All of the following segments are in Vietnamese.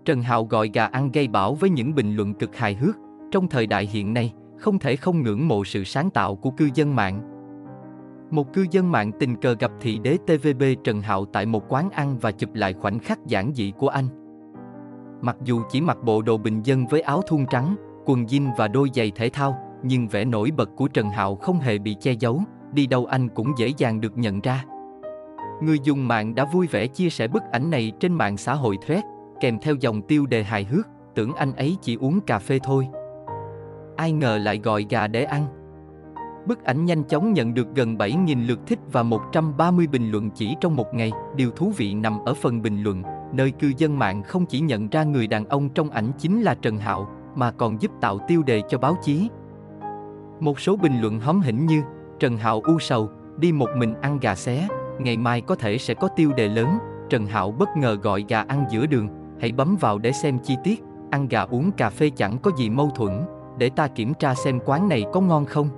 Trần Hạo gọi gà ăn gây bão với những bình luận cực hài hước. Trong thời đại hiện nay, không thể không ngưỡng mộ sự sáng tạo của cư dân mạng. Một cư dân mạng tình cờ gặp thị đế TVB Trần Hạo tại một quán ăn và chụp lại khoảnh khắc giản dị của anh. Mặc dù chỉ mặc bộ đồ bình dân với áo thun trắng, quần jean và đôi giày thể thao, nhưng vẻ nổi bật của Trần Hạo không hề bị che giấu, đi đâu anh cũng dễ dàng được nhận ra. Người dùng mạng đã vui vẻ chia sẻ bức ảnh này trên mạng xã hội Threads, kèm theo dòng tiêu đề hài hước, tưởng anh ấy chỉ uống cà phê thôi. Ai ngờ lại gọi gà để ăn. Bức ảnh nhanh chóng nhận được gần 7.000 lượt thích và 130 bình luận chỉ trong một ngày. Điều thú vị nằm ở phần bình luận, nơi cư dân mạng không chỉ nhận ra người đàn ông trong ảnh chính là Trần Hạo, mà còn giúp tạo tiêu đề cho báo chí. Một số bình luận hóm hỉnh như Trần Hạo u sầu, đi một mình ăn gà xé, ngày mai có thể sẽ có tiêu đề lớn, Trần Hạo bất ngờ gọi gà ăn giữa đường, hãy bấm vào để xem chi tiết, ăn gà uống cà phê chẳng có gì mâu thuẫn, để ta kiểm tra xem quán này có ngon không.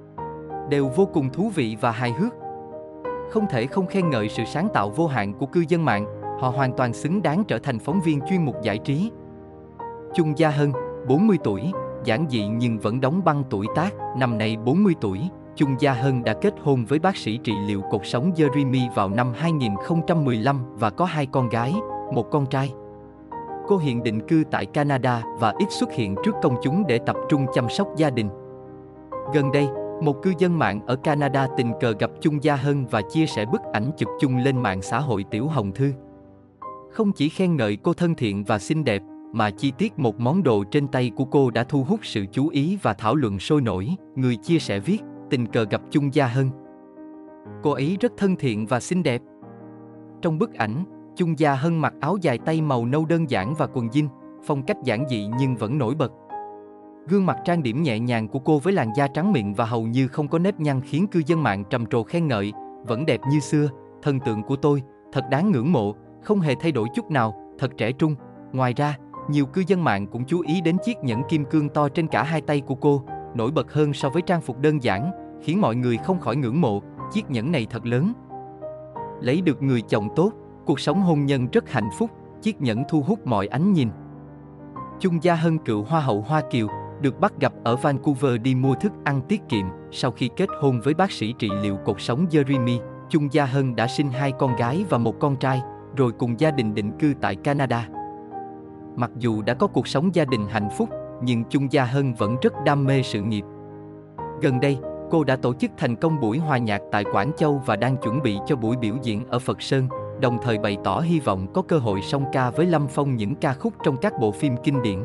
Đều vô cùng thú vị và hài hước. Không thể không khen ngợi sự sáng tạo vô hạn của cư dân mạng, họ hoàn toàn xứng đáng trở thành phóng viên chuyên mục giải trí. Chung Gia Hân, 40 tuổi, giản dị nhưng vẫn đóng băng tuổi tác, năm nay 40 tuổi, Chung Gia Hân đã kết hôn với bác sĩ trị liệu cột sống Jeremy vào năm 2015 và có 2 con gái, 1 con trai. Cô hiện định cư tại Canada và ít xuất hiện trước công chúng để tập trung chăm sóc gia đình. Gần đây, một cư dân mạng ở Canada tình cờ gặp Chung Gia Hân và chia sẻ bức ảnh chụp chung lên mạng xã hội Tiểu Hồng Thư. Không chỉ khen ngợi cô thân thiện và xinh đẹp, mà chi tiết một món đồ trên tay của cô đã thu hút sự chú ý và thảo luận sôi nổi. Người chia sẻ viết, tình cờ gặp Chung Gia Hân. Cô ấy rất thân thiện và xinh đẹp. Trong bức ảnh, Chung Gia Hân mặc áo dài tay màu nâu đơn giản và quần jean, phong cách giản dị nhưng vẫn nổi bật. Gương mặt trang điểm nhẹ nhàng của cô với làn da trắng mịn và hầu như không có nếp nhăn khiến cư dân mạng trầm trồ khen ngợi, vẫn đẹp như xưa, thần tượng của tôi, thật đáng ngưỡng mộ, không hề thay đổi chút nào, thật trẻ trung. Ngoài ra, nhiều cư dân mạng cũng chú ý đến chiếc nhẫn kim cương to trên cả hai tay của cô, nổi bật hơn so với trang phục đơn giản, khiến mọi người không khỏi ngưỡng mộ, chiếc nhẫn này thật lớn. Lấy được người chồng tốt, cuộc sống hôn nhân rất hạnh phúc, chiếc nhẫn thu hút mọi ánh nhìn. Chung Gia Hân, cựu Hoa hậu Hoa Kiều, được bắt gặp ở Vancouver đi mua thức ăn tiết kiệm. Sau khi kết hôn với bác sĩ trị liệu cột sống Jeremy, Chung Gia Hân đã sinh 2 con gái và 1 con trai, rồi cùng gia đình định cư tại Canada. Mặc dù đã có cuộc sống gia đình hạnh phúc, nhưng Chung Gia Hân vẫn rất đam mê sự nghiệp. Gần đây, cô đã tổ chức thành công buổi hòa nhạc tại Quảng Châu và đang chuẩn bị cho buổi biểu diễn ở Phật Sơn, đồng thời bày tỏ hy vọng có cơ hội song ca với Lâm Phong những ca khúc trong các bộ phim kinh điển.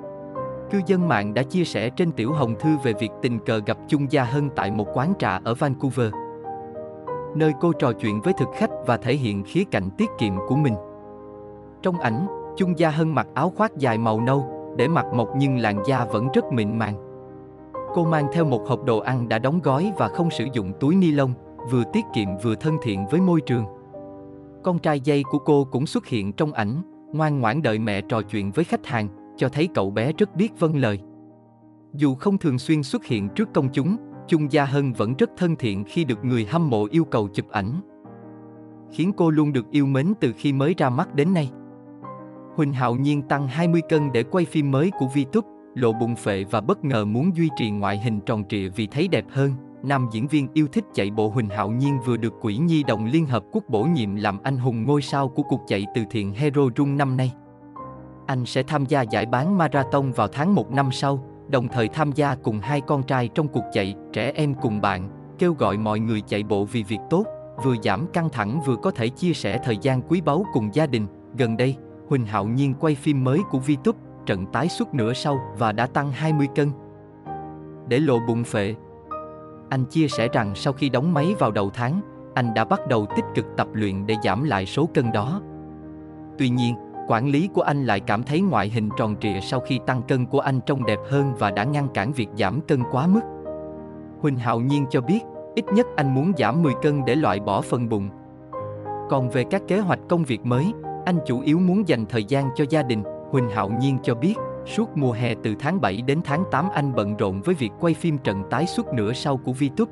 Cư dân mạng đã chia sẻ trên Tiểu Hồng Thư về việc tình cờ gặp Chung Gia Hân tại một quán trà ở Vancouver, nơi cô trò chuyện với thực khách và thể hiện khía cạnh tiết kiệm của mình. Trong ảnh, Chung Gia Hân mặc áo khoác dài màu nâu, để mặt mộc nhưng làn da vẫn rất mịn màng. Cô mang theo một hộp đồ ăn đã đóng gói và không sử dụng túi ni lông, vừa tiết kiệm vừa thân thiện với môi trường. Con trai Jay của cô cũng xuất hiện trong ảnh, ngoan ngoãn đợi mẹ trò chuyện với khách hàng, cho thấy cậu bé rất biết vâng lời. Dù không thường xuyên xuất hiện trước công chúng, Chung Gia Hân vẫn rất thân thiện khi được người hâm mộ yêu cầu chụp ảnh, khiến cô luôn được yêu mến từ khi mới ra mắt đến nay. Huỳnh Hạo Nhiên tăng 20 cân để quay phim mới của VTube, lộ bụng phệ và bất ngờ muốn duy trì ngoại hình tròn trịa vì thấy đẹp hơn. Nam diễn viên yêu thích chạy bộ Huỳnh Hạo Nhiên vừa được Quỹ Nhi đồng Liên Hợp Quốc bổ nhiệm làm anh hùng ngôi sao của cuộc chạy từ thiện Hero Run năm nay. Anh sẽ tham gia giải bán marathon vào tháng 1 năm sau, đồng thời tham gia cùng 2 con trai trong cuộc chạy Trẻ Em Cùng Bạn, kêu gọi mọi người chạy bộ vì việc tốt, vừa giảm căng thẳng vừa có thể chia sẻ thời gian quý báu cùng gia đình. Gần đây, Huỳnh Hạo Nhiên quay phim mới của VTube, trận tái xuất nửa sau và đã tăng 20 cân. Để lộ bụng phệ, anh chia sẻ rằng sau khi đóng máy vào đầu tháng, anh đã bắt đầu tích cực tập luyện để giảm lại số cân đó. Tuy nhiên, quản lý của anh lại cảm thấy ngoại hình tròn trịa sau khi tăng cân của anh trông đẹp hơn và đã ngăn cản việc giảm cân quá mức. Huỳnh Hạo Nhiên cho biết, ít nhất anh muốn giảm 10 cân để loại bỏ phần bụng. Còn về các kế hoạch công việc mới, anh chủ yếu muốn dành thời gian cho gia đình. Huỳnh Hạo Nhiên cho biết, suốt mùa hè từ tháng 7 đến tháng 8 anh bận rộn với việc quay phim trận tái xuất nửa sau của VTube.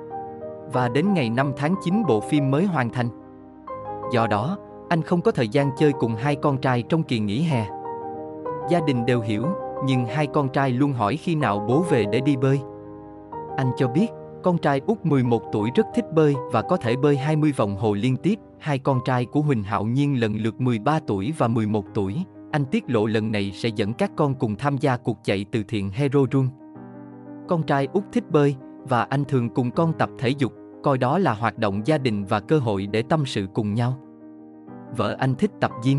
Và đến ngày 5 tháng 9 bộ phim mới hoàn thành. Do đó, anh không có thời gian chơi cùng 2 con trai trong kỳ nghỉ hè. Gia đình đều hiểu, nhưng hai con trai luôn hỏi khi nào bố về để đi bơi. Anh cho biết, con trai út 11 tuổi rất thích bơi và có thể bơi 20 vòng hồ liên tiếp. Hai con trai của Huỳnh Hạo Nhiên lần lượt 13 tuổi và 11 tuổi. Anh tiết lộ lần này sẽ dẫn các con cùng tham gia cuộc chạy từ thiện Hero Run. Con trai út thích bơi và anh thường cùng con tập thể dục, coi đó là hoạt động gia đình và cơ hội để tâm sự cùng nhau. Vợ anh thích tập gym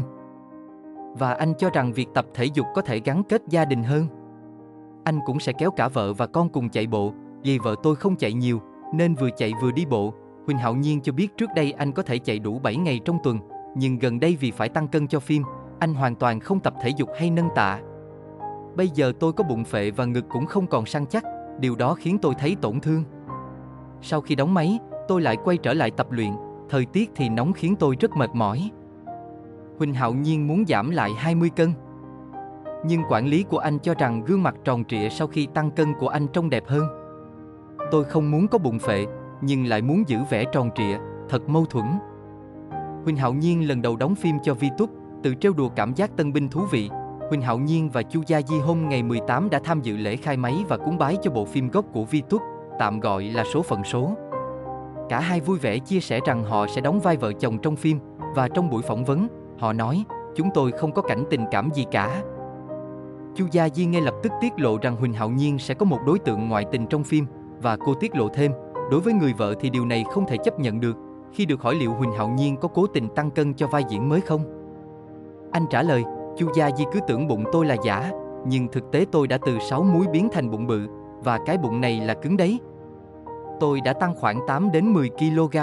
và anh cho rằng việc tập thể dục có thể gắn kết gia đình hơn. Anh cũng sẽ kéo cả vợ và con cùng chạy bộ, vì vợ tôi không chạy nhiều, nên vừa chạy vừa đi bộ. Huỳnh Hạo Nhiên cho biết trước đây anh có thể chạy đủ 7 ngày trong tuần, nhưng gần đây vì phải tăng cân cho phim, anh hoàn toàn không tập thể dục hay nâng tạ. Bây giờ tôi có bụng phệ và ngực cũng không còn săn chắc, điều đó khiến tôi thấy tổn thương. Sau khi đóng máy, tôi lại quay trở lại tập luyện, thời tiết thì nóng khiến tôi rất mệt mỏi. Huỳnh Hạo Nhiên muốn giảm lại 20 cân. Nhưng quản lý của anh cho rằng gương mặt tròn trịa sau khi tăng cân của anh trông đẹp hơn. Tôi không muốn có bụng phệ, nhưng lại muốn giữ vẻ tròn trịa, thật mâu thuẫn. Huỳnh Hạo Nhiên lần đầu đóng phim cho VTube, tự trêu đùa cảm giác tân binh thú vị. Huỳnh Hạo Nhiên và Chu Gia Di hôm ngày 18 đã tham dự lễ khai máy và cúng bái cho bộ phim gốc của VTube, tạm gọi là Số Phận Số. Cả hai vui vẻ chia sẻ rằng họ sẽ đóng vai vợ chồng trong phim, và trong buổi phỏng vấn, họ nói, chúng tôi không có cảnh tình cảm gì cả. Chu Gia Di ngay lập tức tiết lộ rằng Huỳnh Hạo Nhiên sẽ có một đối tượng ngoại tình trong phim, và cô tiết lộ thêm, đối với người vợ thì điều này không thể chấp nhận được. Khi được hỏi liệu Huỳnh Hạo Nhiên có cố tình tăng cân cho vai diễn mới không, anh trả lời, Chu Gia Di cứ tưởng bụng tôi là giả, nhưng thực tế tôi đã từ 6 múi biến thành bụng bự, và cái bụng này là cứng đấy. Tôi đã tăng khoảng 8 đến 10 kg.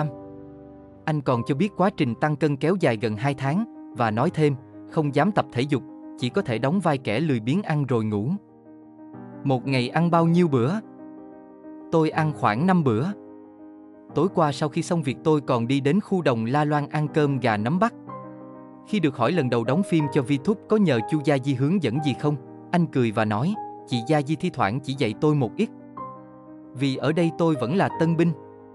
Anh còn cho biết quá trình tăng cân kéo dài gần 2 tháng, và nói thêm, không dám tập thể dục, chỉ có thể đóng vai kẻ lười biếng ăn rồi ngủ. Một ngày ăn bao nhiêu bữa? Tôi ăn khoảng 5 bữa. Tối qua sau khi xong việc tôi còn đi đến khu đồng La Loan ăn cơm gà nấm Bắc. Khi được hỏi lần đầu đóng phim cho VTube có nhờ Chu Gia Di hướng dẫn gì không, anh cười và nói, chị Gia Di thi thoảng chỉ dạy tôi một ít. Vì ở đây tôi vẫn là tân binh.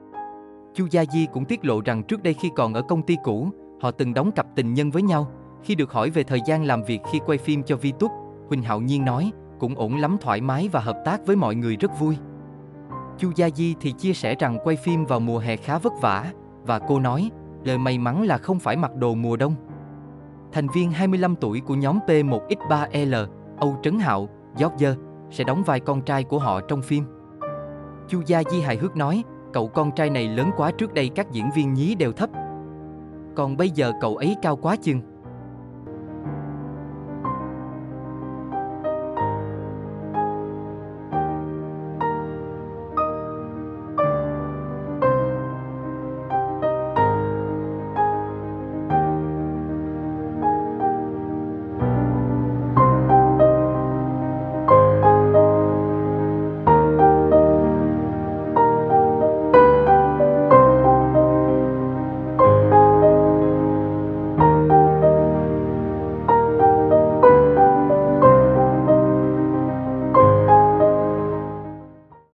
Chu Gia Di cũng tiết lộ rằng trước đây khi còn ở công ty cũ, họ từng đóng cặp tình nhân với nhau. Khi được hỏi về thời gian làm việc khi quay phim cho VTube, Huỳnh Hạo Nhiên nói, cũng ổn lắm, thoải mái và hợp tác với mọi người rất vui. Chu Gia Di thì chia sẻ rằng quay phim vào mùa hè khá vất vả, và cô nói, lời may mắn là không phải mặc đồ mùa đông. Thành viên 25 tuổi của nhóm P1X3L, Âu Trấn Hạo, George, sẽ đóng vai con trai của họ trong phim. Chu Gia Di hài hước nói, cậu con trai này lớn quá, trước đây các diễn viên nhí đều thấp. Còn bây giờ cậu ấy cao quá chừng.